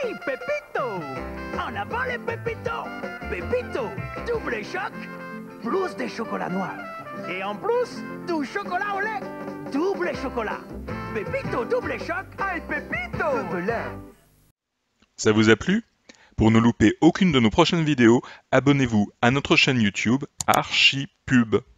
Hey, Pépito! En avant les Pépitos! Pépito, double choc, plus de chocolat noir. Et en plus, du chocolat au lait. Double chocolat. Pépito, double choc. Hey, Pépito! Ça vous a plu? Pour ne louper aucune de nos prochaines vidéos, abonnez-vous à notre chaîne YouTube Archipub.